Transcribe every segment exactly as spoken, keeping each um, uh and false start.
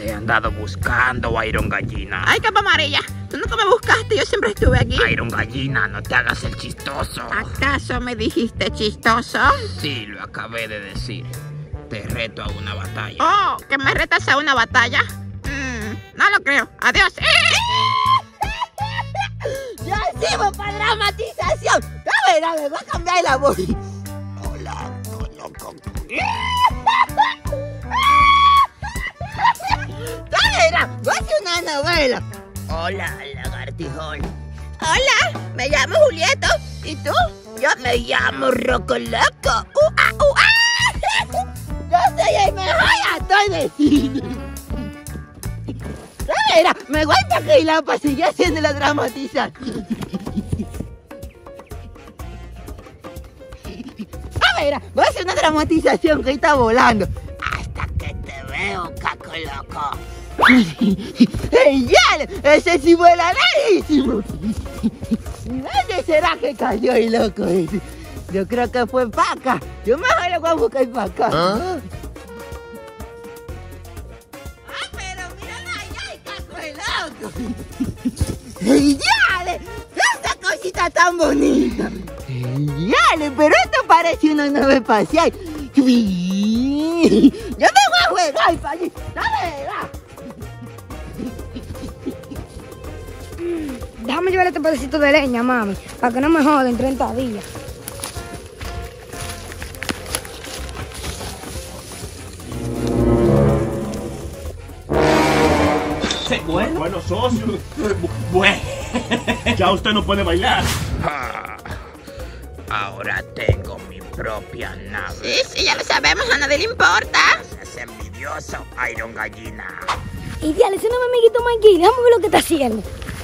Te he andado buscando, Iron Gallina. Ay, capa amarilla. Tú nunca me buscaste, yo siempre estuve aquí. Iron Gallina, no te hagas el chistoso. ¿Acaso me dijiste chistoso? Sí, lo acabé de decir. Te reto a una batalla. Oh, ¿que me retas a una batalla? Mm, no lo creo. Adiós. ¡Ya hicimos para dramatización! A ver, a ver, voy a cambiar la voz. Hola, loco. ¡Mira! Voy a hacer una novela. Hola, lagartijón. Hola, me llamo Julieto. ¿Y tú? Yo me llamo Roco Loco. Uh, ah, uh, ah. Yo soy el mejor actor de cine. Mira, me voy para que la para seguir haciendo la dramatización. A ver, voy a hacer una dramatización que está volando. Hasta que te veo, caco loco. ¡Ey, ya! ¡Ese sí vuela lejísimo! ¿Dónde será que cayó el loco ese? Yo creo que fue para acá. Yo mejor lo voy a buscar para acá. ¿Ah? ¡Ah, pero mírala allá, el caco el loco! ¡Ey, ya! ¡Esa cosita tan bonita! ¡Ey, ya! Pero esto parece una nave espacial. Yo me voy a jugar para allí. ¡Dale, va! Déjame llevar este pedacito de leña, mami, para que no me joden treinta días. Bueno, bueno, socio. Bueno, ya usted no puede bailar. Ah, ahora tengo mi propia nave. Sí, sí, ya lo sabemos, a nadie le importa. Es envidioso, Iron Gallina. Ideal, ese no es mi amiguito Mikey, déjame ver lo que está haciendo.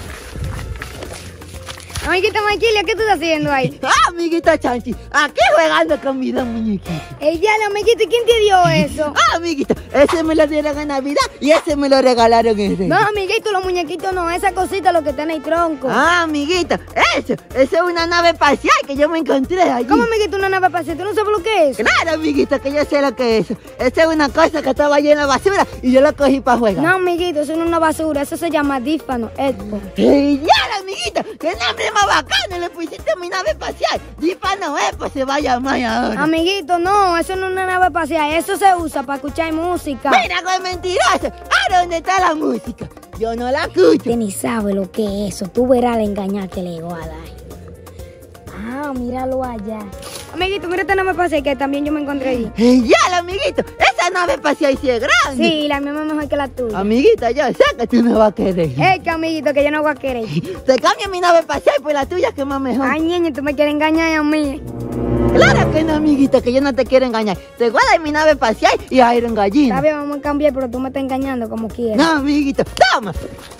Amiguito Mikey, ¿qué tú estás haciendo ahí? ¡Ah, amiguita Chanchi! Aquí jugando con mis dos muñequitos. Ideal, amiguito, ¿quién te dio eso? ¡Ah, amiguita! Ese me lo dieron en Navidad y ese me lo regalaron en Reyes. No, amiguito, los muñequitos no, esa cosita lo que está en el tronco. Ah, amiguita, eso, eso es una nave espacial que yo me encontré allí. ¿Cómo, amiguito, una nave espacial? ¿Tú no sabes lo que es? Claro, amiguita, que yo sé lo que es eso. Esa es una cosa que estaba allí en la basura y yo la cogí para jugar. No, amiguito, eso no es una basura, eso se llama Dífano, Expo. ¡Ey, ya, amiguita! ¡Qué nombre más bacano le pusiste a mi nave espacial! Dífano Expo se va a llamar ahora. Amiguito, no, eso no es una nave espacial, eso se usa para escuchar música. ¡Mira, qué mentiroso! ¿A dónde está la música? Yo no la escucho. Usted ni sabe lo que es eso, tú verás la engañar que le voy a dar. Ah, míralo allá. Amiguito, mira esta nave espacial que también yo me encontré allí. ¡Ey, ya, amiguito! ¡Esa nave espacial sí es grande! Sí, la mía es mejor que la tuya. Amiguita, yo sé que tú me vas a querer. Es que, amiguito, que yo no voy a querer. Te cambio mi nave espacial por la tuya, que es más mejor. Ay, niña, tú me quieres engañar a mí. Claro que no, amiguita, que yo no te quiero engañar. Te voy a dar mi nave espacial y Iron Gallina. Está bien, vamos a cambiar, pero tú me estás engañando como quieras. No, amiguito, toma.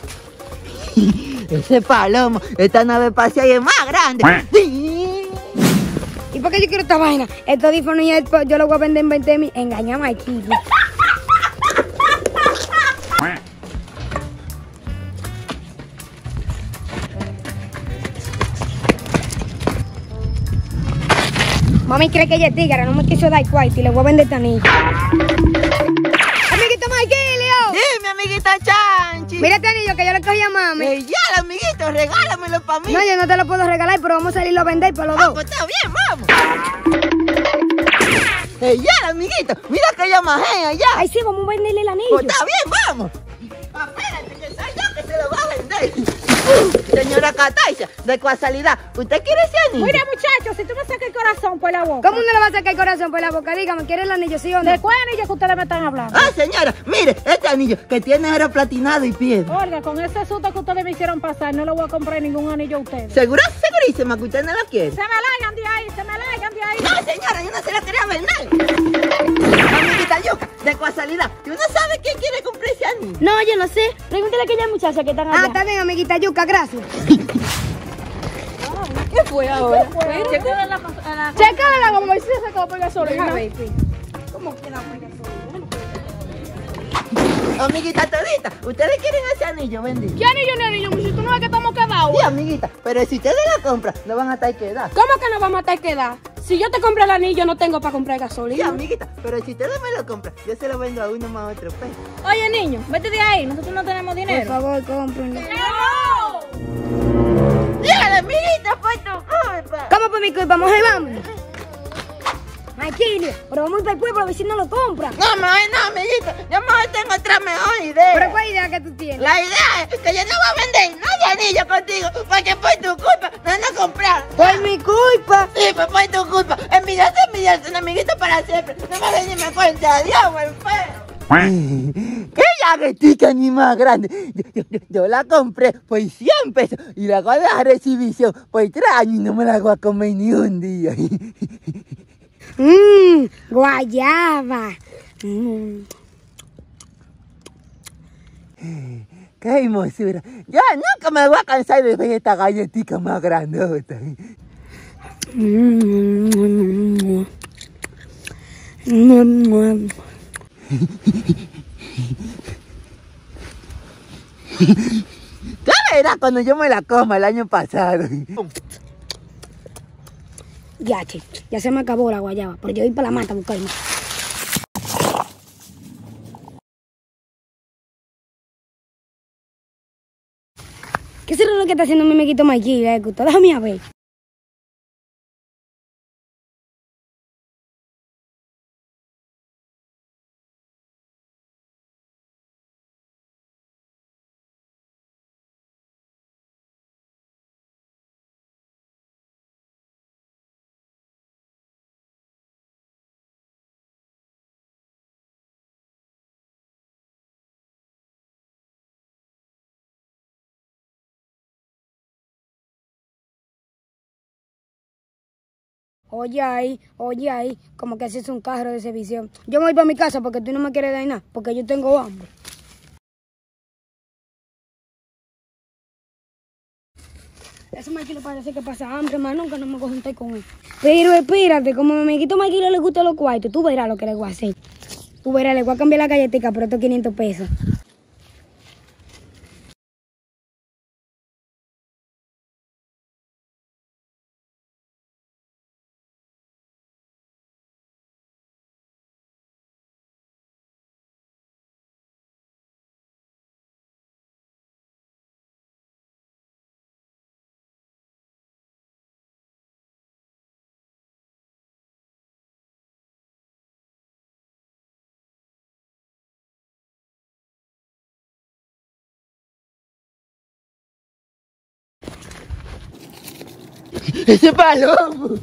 Ese palomo, esta nave espacial es más grande. ¿Y por qué yo quiero esta vaina? Estos audífonos y esto yo lo voy a vender en veinte mil. Engañame aquí. Mami cree que ella es tigre, no me quiso dar cuarto y le voy a vender esta anillo. Amiguito Marquilio. Dime, amiguita Chanchi. Mira este anillo que yo le cogí a mami. Ey, ya, amiguito, regálamelo para mí. No, yo no te lo puedo regalar, pero vamos a salirlo a vender por los Ah, dos. pues está bien, vamos. Ey, ya, amiguito, mira que ella majea allá. Ay, sí, vamos a venderle el anillo. Pues está bien, vamos. Espérate, que soy yo que se lo va a vender. Señora Cataiza, de casualidad, ¿usted quiere ese anillo? Mira, muchachos, si tú me sacas el corazón por la boca. ¿Cómo no le va a sacar el corazón por la boca? Dígame, ¿quiere el anillo, sí o no? ¿De cuál anillo que ustedes me están hablando? Ah, señora, mire, este anillo que tiene oro platinado y piedra. Oiga, con ese susto que ustedes me hicieron pasar, no le voy a comprar ningún anillo a ustedes. ¿Seguro, segurísima que usted no lo quiere? Se me largan de ahí, se me largan de ahí. No, señora, yo no se la quería vender. Amiguita Yuca, de casualidad, ¿tú no sabes quién quiere comprar ese anillo? No, yo no sé. Pregúntale a aquella muchacha que están allá. Ah, está bien, amiguita Yuca, gracias. ¿Qué fue ahora? Chécale la... la... Chécale la como si se acabó por gasolina. ¿Cómo que la por gasolina? Amiguita todita, ¿ustedes quieren ese anillo vendido? ¿Qué anillo ni anillo? Si tú no ves que estamos quedados. Sí, amiguita, pero si ustedes la compran, no van a estar quedados. ¿Cómo que no vamos a estar quedados? Si yo te compro el anillo, no tengo para comprar Sí, gasolina. amiguita, pero si ustedes me lo compran, yo se lo vendo a uno más otro peso. Oye, niño, vete de ahí. Nosotros no tenemos Por dinero. favor, cómprenlo. Dígale, amiguita, fue tu culpa. ¿Cómo por mi culpa? Mujer, vámonos. Tranquilo, pero vamos a ir para el pueblo a ver si no lo compran. No, no, no, amiguita, yo mejor tengo otra mejor idea. ¿Pero cuál idea que tú tienes? La idea es que yo no voy a vender nada de anillo contigo, porque por tu culpa no nos compraron. Por mi culpa. Sí, pues por tu culpa. Envidiaste, envidiaste, un amiguito para siempre. No me ven ni me cuenta. Adiós, buen feo. ¡Qué llaguetica ni más grande! Yo, yo, yo, yo la compré por cien pesos y la voy a dejar de exhibición por tres años y no me la voy a comer ni un día. Mmm, guayaba. Mm. ¡Qué hermosura! Yo nunca me voy a cansar de ver esta galletita más grandota. Mm. Mm. ¿Qué verás cuando yo me la coma el año pasado? Ya, che, ya se me acabó la guayaba, pero yo voy para la mata a buscar más. ¿Qué será lo que está haciendo mi amiguito Mikey? ¿Le gusta? Déjame a ver. Oye ahí, oye ahí, como que ese es un carro de exhibición. Yo me voy para mi casa porque tú no me quieres dar nada, porque yo tengo hambre. Ese Mikey le parece que pasa hambre, más nunca no me voy a juntar con él. Pero espérate, como a mi amiguito Mikey no le gusta los cuartos, tú verás lo que le voy a hacer. Tú verás, le voy a cambiar la galletita por estos quinientos pesos. ¡Ese palomo!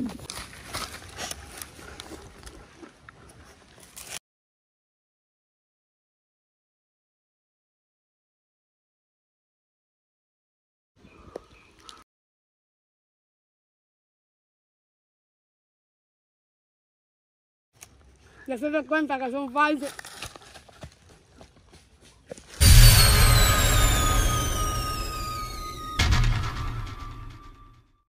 Ya se da cuenta que son falsos.